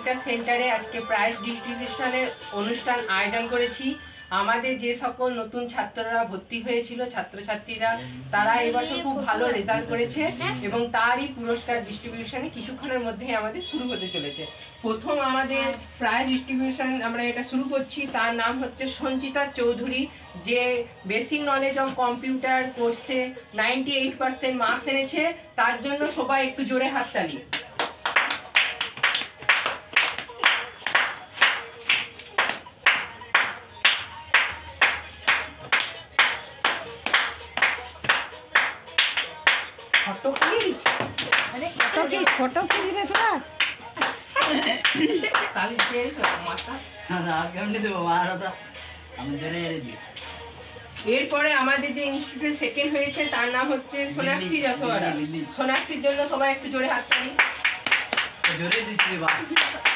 Teacher সেন্টারে আজকে prize ডিস্ট্রিবিউশনের অনুষ্ঠান আয়োজন করেছি। আমাদের যে সকল নতুন ছাত্ররা ভর্তি হয়েছিল, ছাত্রছাত্রীরা, তারা এবছর খুব ভালো রেজাল্ট করেছে এবং তারই পুরস্কার ডিস্ট্রিবিউশনে কিছুক্ষণের মধ্যেই আমাদের শুরু হতে চলেছে। প্রথম আমাদের প্রাইজ ডিস্ট্রিবিউশন আমরা এটা শুরু করছি। তার নাম হচ্ছে সঞ্চিতা চৌধুরী, যে বেসিক নলেজ অফ কম্পিউটার কোর্সে 98% মার্কস এনেছে। তার জন্য সবাই একটু জোরে হাততালি। फोटो खींच रहे थोड़ा এরপরে আমাদের যে ইনস্টিটিউটে সেকেন্ড হয়েছে তার নাম হচ্ছে সোনাক্ষী যশোয়ারা। সোনাক্ষীর জন্য সবাই একটু জোরে হাততালি।